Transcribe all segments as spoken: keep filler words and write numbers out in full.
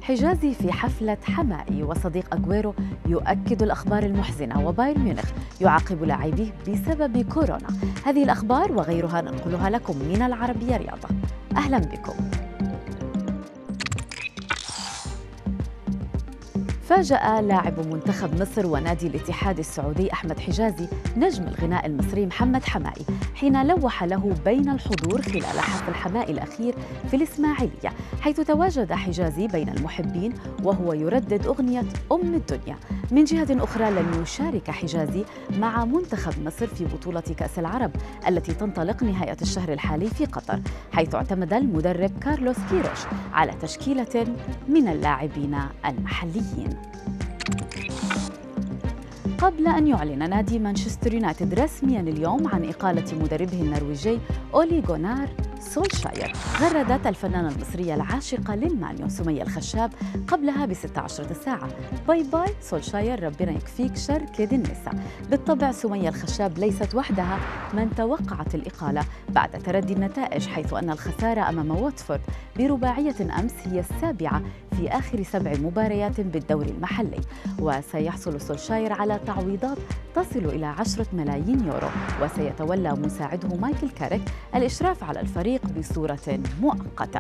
حجازي في حفلة حمائي وصديق أغويرو يؤكد الأخبار المحزنة، وبايرن ميونخ يعاقب لاعبيه بسبب كورونا. هذه الأخبار وغيرها ننقلها لكم من العربية رياضة. أهلا بكم. فاجأ لاعب منتخب مصر ونادي الاتحاد السعودي أحمد حجازي نجم الغناء المصري محمد حمائي حين لوح له بين الحضور خلال حفل حمائي الأخير في الإسماعيلية، حيث تواجد حجازي بين المحبين وهو يردد أغنية أم الدنيا. من جهة أخرى لن يشارك حجازي مع منتخب مصر في بطولة كأس العرب التي تنطلق نهاية الشهر الحالي في قطر، حيث اعتمد المدرب كارلوس كيروش على تشكيلة من اللاعبين المحليين. قبل أن يعلن نادي مانشستر يونايتد رسمياً اليوم عن إقالة مدربه النرويجي أولي غونار سولشاير، غردت الفنانة المصرية العاشقة للمانيو سمية الخشاب قبلها بستة عشرة ساعة: باي باي سولشاير، ربنا يكفيك شر كيد النساء. بالطبع سمية الخشاب ليست وحدها من توقعت الإقالة بعد تردي النتائج، حيث أن الخسارة أمام واتفورد برباعية أمس هي السابعة في آخر سبع مباريات بالدوري المحلي. وسيحصل سولشاير على تعويضات تصل إلى عشرة ملايين يورو، وسيتولى مساعده مايكل كاريك الإشراف على الفريق بصورة مؤقتة.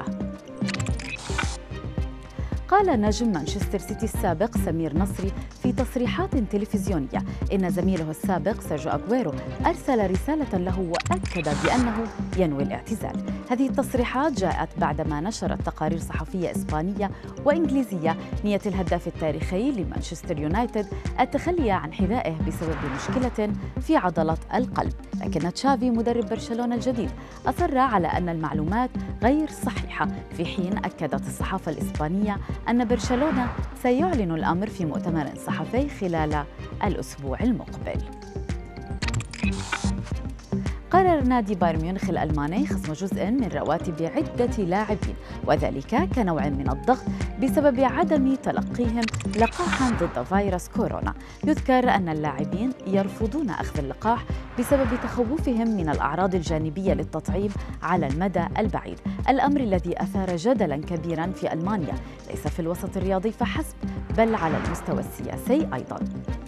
قال نجم مانشستر سيتي السابق سمير نصري في تصريحات تلفزيونية إن زميله السابق سيرجيو أغويرو أرسل رسالة له وأكد بأنه ينوي الاعتزال. هذه التصريحات جاءت بعدما نشرت تقارير صحفية إسبانية وإنجليزية نية الهداف التاريخي لمانشستر يونايتد التخلي عن حذائه بسبب مشكلة في عضلة القلب، لكن تشافي مدرب برشلونة الجديد أصر على أن المعلومات غير صحيحة، في حين أكدت الصحافة الإسبانية أن برشلونة سيعلن الأمر في مؤتمر صحفي خلال الأسبوع المقبل. قرر نادي بايرن ميونخ الألماني خصم جزء من رواتب عدة لاعبين، وذلك كنوع من الضغط بسبب عدم تلقيهم لقاحا ضد فيروس كورونا. يذكر أن اللاعبين يرفضون أخذ اللقاح بسبب تخوفهم من الأعراض الجانبية للتطعيم على المدى البعيد، الأمر الذي أثار جدلا كبيرا في ألمانيا، ليس في الوسط الرياضي فحسب بل على المستوى السياسي أيضا.